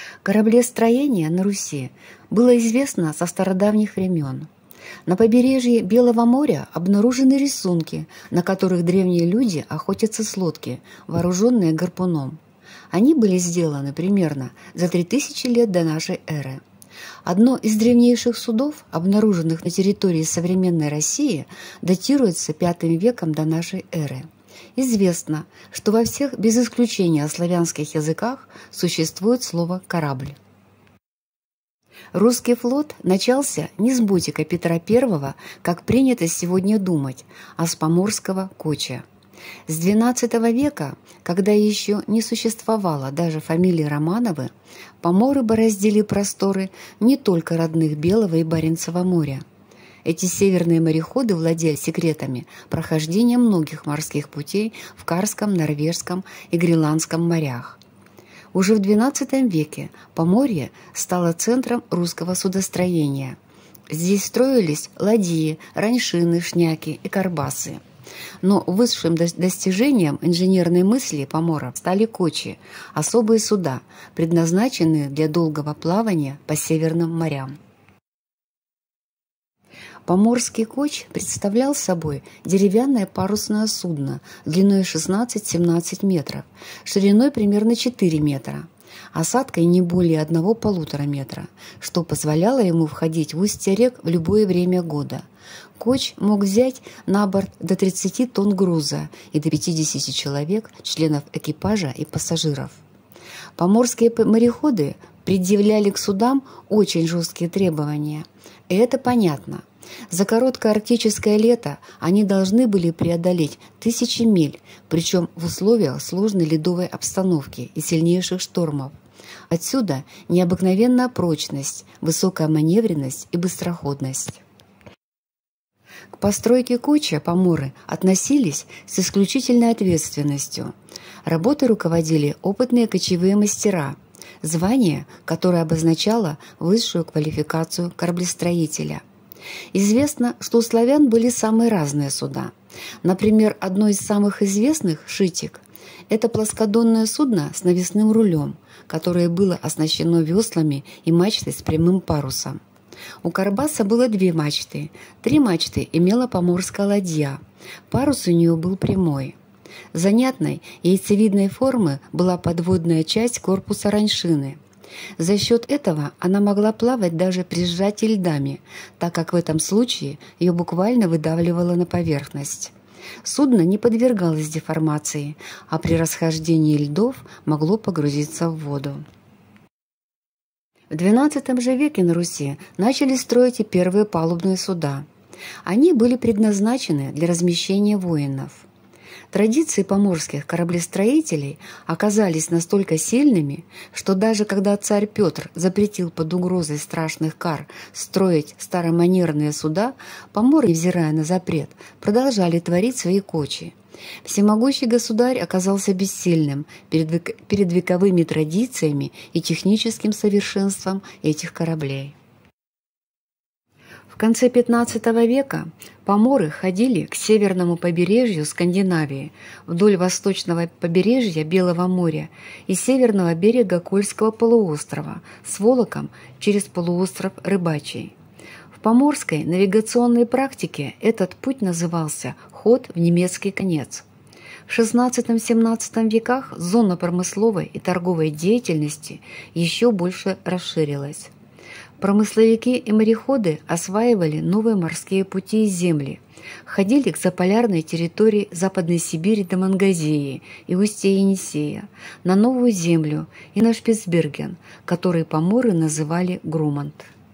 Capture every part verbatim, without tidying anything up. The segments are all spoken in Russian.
Кораблестроение на Руси было известно со стародавних времен. На побережье Белого моря обнаружены рисунки, на которых древние люди охотятся с лодки, вооруженные гарпуном. Они были сделаны примерно за три тысячи лет до нашей эры. Одно из древнейших судов, обнаруженных на территории современной России, датируется пятым веком до нашей эры. Известно, что во всех, без исключения славянских языках, существует слово «корабль». Русский флот начался не с Ботика Петра Первого, как принято сегодня думать, а с поморского коча. С двенадцатого века, когда еще не существовало даже фамилии Романовы, поморы бороздили просторы не только родных Белого и Баренцева моря. Эти северные мореходы владели секретами прохождения многих морских путей в Карском, Норвежском и Гренландском морях. Уже в двенадцатом веке Поморье стало центром русского судостроения. Здесь строились ладьи, раньшины, шняки и карбасы. Но высшим достижением инженерной мысли поморов стали кочи, особые суда, предназначенные для долгого плавания по северным морям. Поморский коч представлял собой деревянное парусное судно длиной шестнадцать-семнадцать метров, шириной примерно четыре метра, осадкой не более одного-полутора метра, что позволяло ему входить в устья рек в любое время года. Коч мог взять на борт до тридцати тонн груза и до пятидесяти человек, членов экипажа и пассажиров. Поморские мореходы предъявляли к судам очень жесткие требования, и это понятно. За короткое арктическое лето они должны были преодолеть тысячи миль, причем в условиях сложной ледовой обстановки и сильнейших штормов. Отсюда необыкновенная прочность, высокая маневренность и быстроходность. К постройке коча поморы относились с исключительной ответственностью. Работой руководили опытные кочевые мастера, звание, которое обозначало высшую квалификацию кораблестроителя. Известно, что у славян были самые разные суда. Например, одно из самых известных – «Шитик». Это плоскодонное судно с навесным рулем, которое было оснащено веслами и мачтой с прямым парусом. У карбаса было две мачты. Три мачты имела поморская ладья. Парус у нее был прямой. Занятной яйцевидной формы была подводная часть корпуса раньшины. За счет этого она могла плавать даже при сжатии льдами, так как в этом случае ее буквально выдавливало на поверхность. Судно не подвергалось деформации, а при расхождении льдов могло погрузиться в воду. В двенадцатом же веке на Руси начали строить и первые палубные суда. Они были предназначены для размещения воинов. Традиции поморских кораблестроителей оказались настолько сильными, что даже когда царь Петр запретил под угрозой страшных кар строить староманерные суда, поморы, невзирая на запрет, продолжали творить свои кочи. Всемогущий государь оказался бессильным перед, век... перед вековыми традициями и техническим совершенством этих кораблей. В конце пятнадцатого века поморы ходили к северному побережью Скандинавии, вдоль восточного побережья Белого моря и северного берега Кольского полуострова с Волоком через полуостров Рыбачий. В поморской навигационной практике этот путь назывался «ход в немецкий конец». В шестнадцатом-семнадцатом веках зона промысловой и торговой деятельности еще больше расширилась. Промысловики и мореходы осваивали новые морские пути и земли, ходили к заполярной территории Западной Сибири до Мангазии и устья Енисея, на Новую Землю и на Шпицберген, который поморы называли Грумант.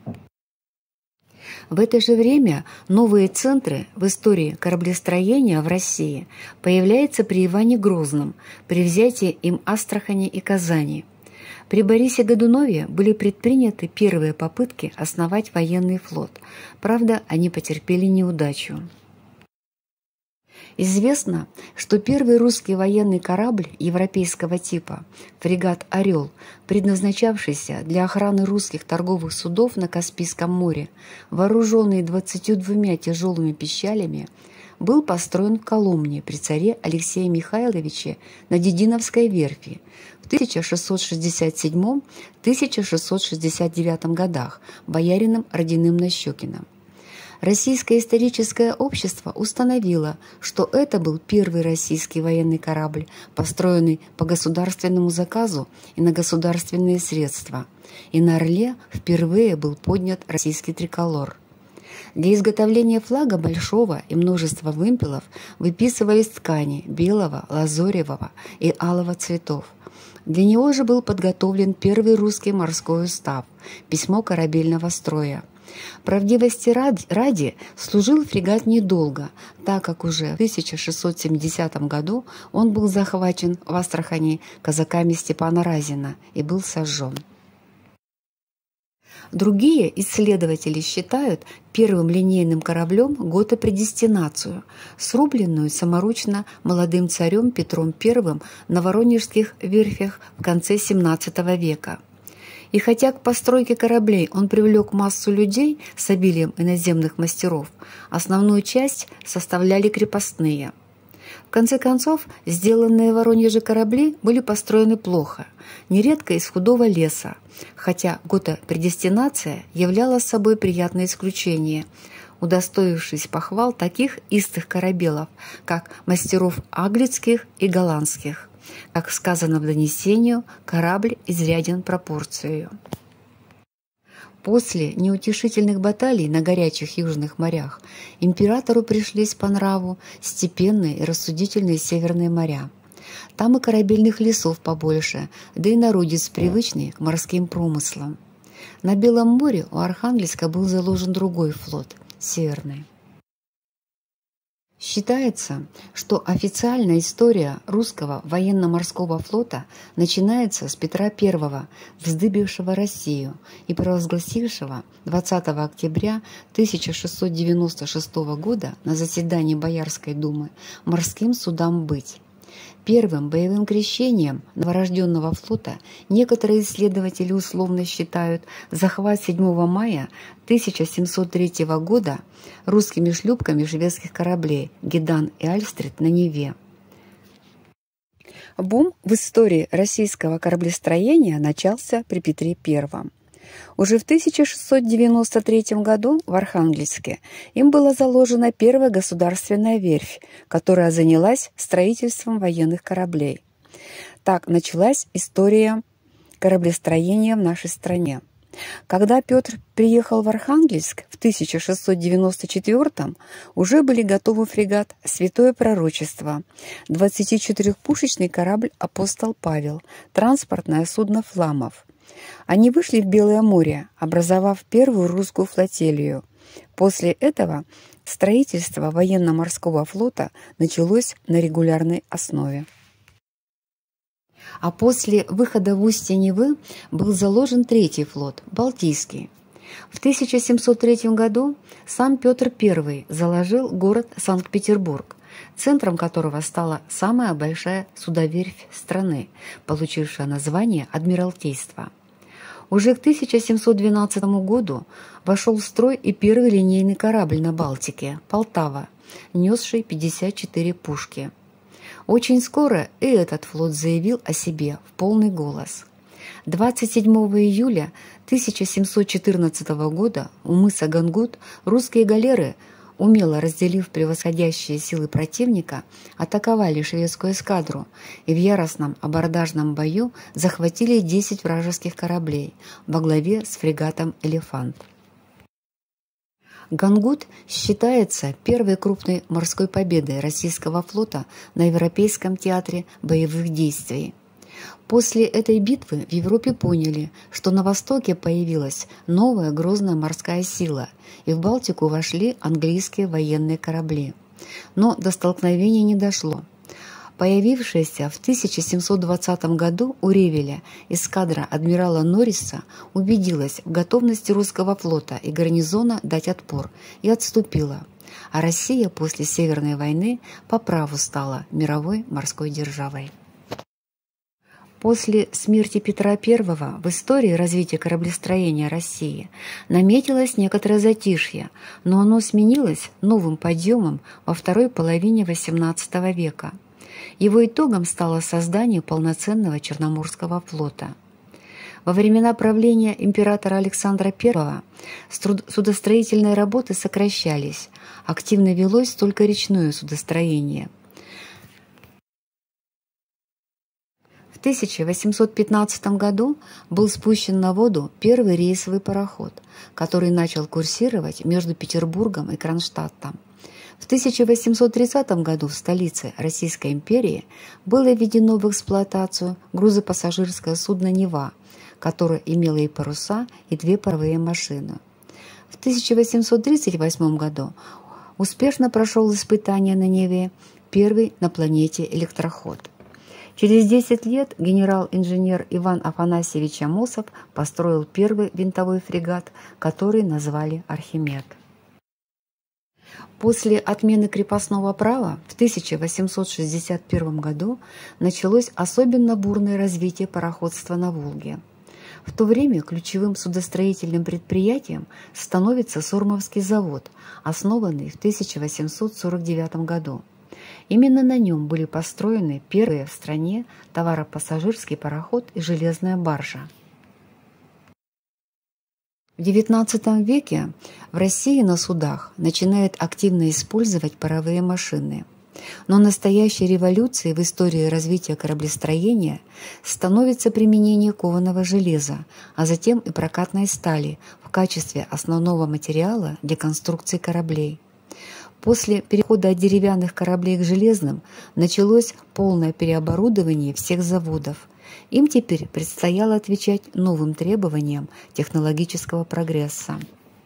В это же время новые центры в истории кораблестроения в России появляются при Иване Грозном, при взятии им Астрахани и Казани. При Борисе Годунове были предприняты первые попытки основать военный флот, правда, они потерпели неудачу. Известно, что первый русский военный корабль европейского типа, фрегат «Орел», предназначавшийся для охраны русских торговых судов на Каспийском море, вооруженный двадцатью двумя тяжелыми пищалями, был построен в Коломне при царе Алексее Михайловиче на Дединовской верфи в тысяча шестьсот шестьдесят седьмом — тысяча шестьсот шестьдесят девятом годах боярином Родиным Нащекиным. Российское историческое общество установило, что это был первый российский военный корабль, построенный по государственному заказу и на государственные средства, и на «Орле» впервые был поднят российский триколор. Для изготовления флага большого и множества вымпелов выписывались ткани белого, лазоревого и алого цветов. Для него же был подготовлен первый русский морской устав – письмо корабельного строя. Правдивости ради служил фрегат недолго, так как уже в тысяча шестьсот семидесятом году он был захвачен в Астрахани казаками Степана Разина и был сожжен. Другие исследователи считают первым линейным кораблем готопредестинацию, срубленную саморучно молодым царем Петром Первым на воронежских верфях в конце семнадцатого века. И хотя к постройке кораблей он привлек массу людей с обилием иноземных мастеров, основную часть составляли крепостные. В конце концов, сделанные в Воронеже корабли были построены плохо, нередко из худого леса, хотя готопредестинация являла собой приятное исключение, удостоившись похвал таких истых корабелов, как мастеров аглицких и голландских. Как сказано в донесении, корабль изряден пропорцию. После неутешительных баталий на горячих южных морях императору пришлись по нраву степенные и рассудительные северные моря. Там и корабельных лесов побольше, да и народец привычный к морским промыслам. На Белом море у Архангельска был заложен другой флот – Северный. Считается, что официальная история русского военно-морского флота начинается с Петра Первого, вздыбившего Россию и провозгласившего двадцатого октября тысяча шестьсот девяносто шестого года на заседании Боярской думы морским судам быть. Первым боевым крещением новорожденного флота некоторые исследователи условно считают захват седьмого мая тысяча семьсот третьего года русскими шлюпками шведских кораблей «Гедан» и «Альстрид» на Неве. Бум в истории российского кораблестроения начался при Петре Первом. Уже в тысяча шестьсот девяносто третьем году в Архангельске им была заложена первая государственная верфь, которая занялась строительством военных кораблей. Так началась история кораблестроения в нашей стране. Когда Петр приехал в Архангельск в тысяча шестьсот девяносто четвёртом, уже были готовы фрегат «Святое Пророчество», двадцатичетырёхпушечный корабль «Апостол Павел», транспортное судно «Фламов». Они вышли в Белое море, образовав первую русскую флотилию. После этого строительство военно-морского флота началось на регулярной основе. А после выхода в устье Невы был заложен третий флот – Балтийский. В тысяча семьсот третьем году сам Петр Первый заложил город Санкт-Петербург, центром которого стала самая большая судоверфь страны, получившая название Адмиралтейства. Уже к тысяча семьсот двенадцатому году вошел в строй и первый линейный корабль на Балтике – «Полтава», несший пятьдесят четыре пушки. Очень скоро и этот флот заявил о себе в полный голос. двадцать седьмого июля тысяча семьсот четырнадцатого года у мыса Гангут русские галеры, умело разделив превосходящие силы противника, атаковали шведскую эскадру и в яростном абордажном бою захватили десять вражеских кораблей во главе с фрегатом «Элефант». Гангут считается первой крупной морской победой российского флота на Европейском театре боевых действий. После этой битвы в Европе поняли, что на Востоке появилась новая грозная морская сила, и в Балтику вошли английские военные корабли. Но до столкновения не дошло. Появившаяся в тысяча семьсот двадцатом году у Ревеля эскадра адмирала Норриса убедилась в готовности русского флота и гарнизона дать отпор и отступила, а Россия после Северной войны по праву стала мировой морской державой. После смерти Петра Первого в истории развития кораблестроения России наметилось некоторое затишье, но оно сменилось новым подъемом во второй половине восемнадцатого века. Его итогом стало создание полноценного Черноморского флота. Во времена правления императора Александра Первого судостроительные работы сокращались, активно велось только речное судостроение. В тысяча восемьсот пятнадцатом году был спущен на воду первый рейсовый пароход, который начал курсировать между Петербургом и Кронштадтом. В тысяча восемьсот тридцатом году в столице Российской империи было введено в эксплуатацию грузопассажирское судно «Нева», которое имело и паруса, и две паровые машины. В тысяча восемьсот тридцать восьмом году успешно прошел испытание на Неве первый на планете электроход. Через десять лет генерал-инженер Иван Афанасьевич Амосов построил первый винтовой фрегат, который назвали «Архимед». После отмены крепостного права в тысяча восемьсот шестьдесят первом году началось особенно бурное развитие пароходства на Волге. В то время ключевым судостроительным предприятием становится Сормовский завод, основанный в тысяча восемьсот сорок девятом году. Именно на нем были построены первые в стране товаропассажирский пароход и железная баржа. В девятнадцатом веке в России на судах начинают активно использовать паровые машины. Но настоящей революцией в истории развития кораблестроения становится применение кованого железа, а затем и прокатной стали в качестве основного материала для конструкции кораблей. После перехода от деревянных кораблей к железным началось полное переоборудование всех заводов. Им теперь предстояло отвечать новым требованиям технологического прогресса.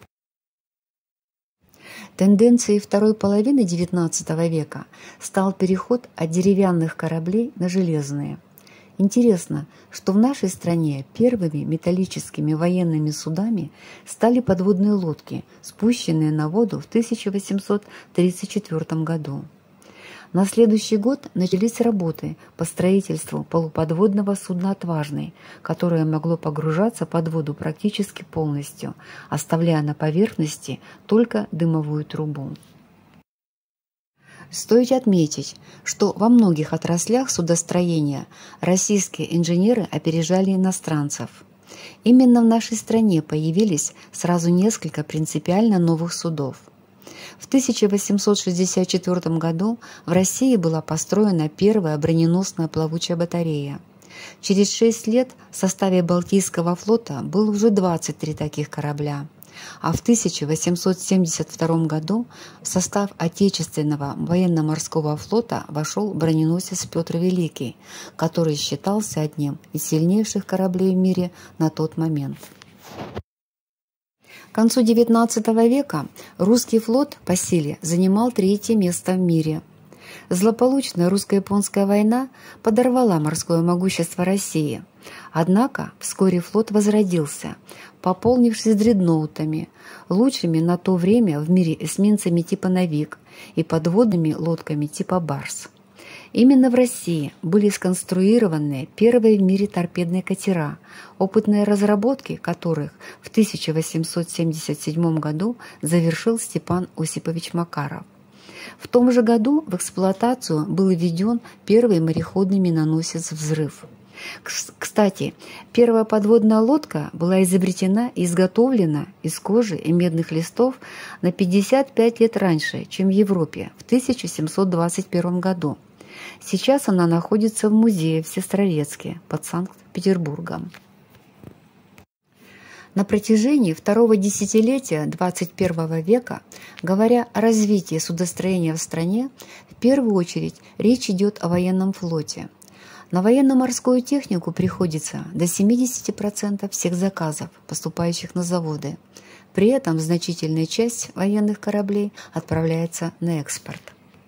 Тенденцией второй половины девятнадцатого века стал переход от деревянных кораблей на железные. Интересно, что в нашей стране первыми металлическими военными судами стали подводные лодки, спущенные на воду в тысяча восемьсот тридцать четвёртом году. На следующий год начались работы по строительству полуподводного судна «Отважный», которое могло погружаться под воду практически полностью, оставляя на поверхности только дымовую трубу. Стоит отметить, что во многих отраслях судостроения российские инженеры опережали иностранцев. Именно в нашей стране появились сразу несколько принципиально новых судов. В тысяча восемьсот шестьдесят четвёртом году в России была построена первая броненосная плавучая батарея. Через шесть лет в составе Балтийского флота было уже двадцать три таких корабля. А в тысяча восемьсот семьдесят втором году в состав Отечественного военно-морского флота вошел броненосец Петр Великий, который считался одним из сильнейших кораблей в мире на тот момент. К концу девятнадцатого века русский флот по силе занимал третье место в мире. Злополучная русско-японская война подорвала морское могущество России. Однако вскоре флот возродился, пополнившись дредноутами, лучшими на то время в мире эсминцами типа «Навик» и подводными лодками типа «Барс». Именно в России были сконструированы первые в мире торпедные катера, опытные разработки которых в тысяча восемьсот семьдесят седьмом году завершил Степан Осипович Макаров. В том же году в эксплуатацию был введен первый мореходный миноносец «Взрыв». Кстати, первая подводная лодка была изобретена и изготовлена из кожи и медных листов на пятьдесят пять лет раньше, чем в Европе, в тысяча семьсот двадцать первом году. Сейчас она находится в музее в Сестрорецке под Санкт-Петербургом. На протяжении второго десятилетия двадцать первого века, говоря о развитии судостроения в стране, в первую очередь речь идет о военном флоте. На военно-морскую технику приходится до семидесяти процентов всех заказов, поступающих на заводы. При этом значительная часть военных кораблей отправляется на экспорт.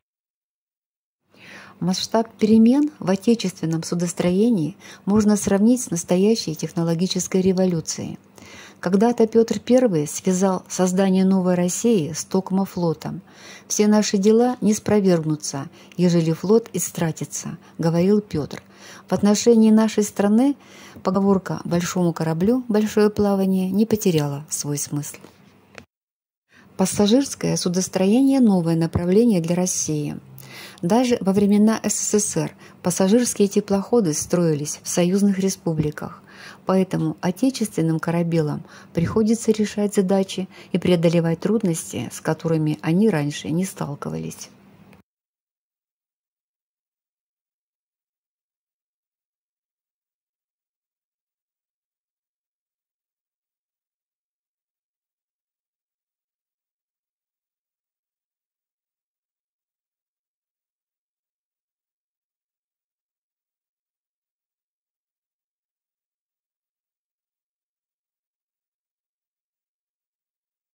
Масштаб перемен в отечественном судостроении можно сравнить с настоящей технологической революцией. Когда-то Петр Первый связал создание новой России с токмо флотом. «Все наши дела не спровергнутся, ежели флот истратится», — говорил Петр. В отношении нашей страны поговорка «большому кораблю большое плавание» не потеряла свой смысл. Пассажирское судостроение – новое направление для России. Даже во времена СССР пассажирские теплоходы строились в союзных республиках, поэтому отечественным корабелам приходится решать задачи и преодолевать трудности, с которыми они раньше не сталкивались.